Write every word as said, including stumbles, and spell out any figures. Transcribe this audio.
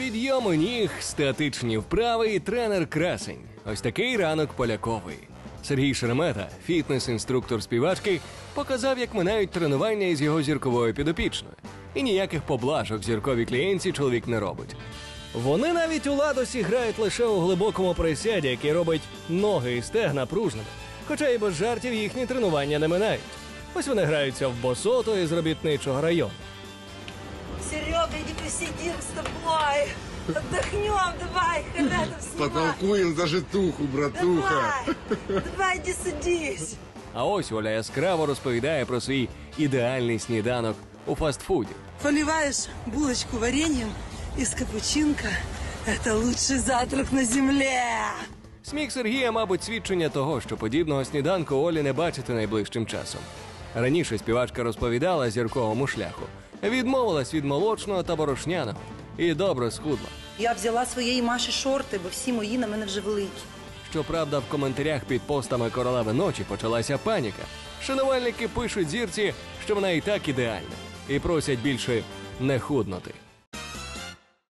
Підйоми ніг, статичні вправи і тренер-красень. Ось такий ранок Полякової. Сергій Шеремета, фітнес-інструктор співачки, показав, як минають тренування із його зірковою підопічною. І ніяких поблажок зірковій клієнтці чоловік не робить. Вони навіть у ладосі грають лише у глибокому присяді, який робить ноги і стегна пружними. Хоча і без жартів їхні тренування не минають. Ось вони граються в босото із робітничого району. Серега, иди посидим с тобой. Отдохнем, давай, когда там снимать. Потолкуем за житуху, братуха. Давай, давай, иди садись. А ось Оля яскраво розповідає про свій ідеальний сніданок у фастфуді. Поливаешь булочку вареньем из капучинка. Это лучший завтрак на земле. Сміх Сергія, мабуть, свідчення того, що подібного сніданку Олі не бачити найближчим часом. Раніше співачка розповідала зірковому шляху. Відмовилась від молочного та борошняного і добре схудла. Я взяла своєї Маші шорти, бо всі мої на мене вже великі. Щоправда, в коментарях під постами королеви ночі почалася паніка. Шанувальники пишуть зірці, що вона і так ідеальна, і просять більше не худнути.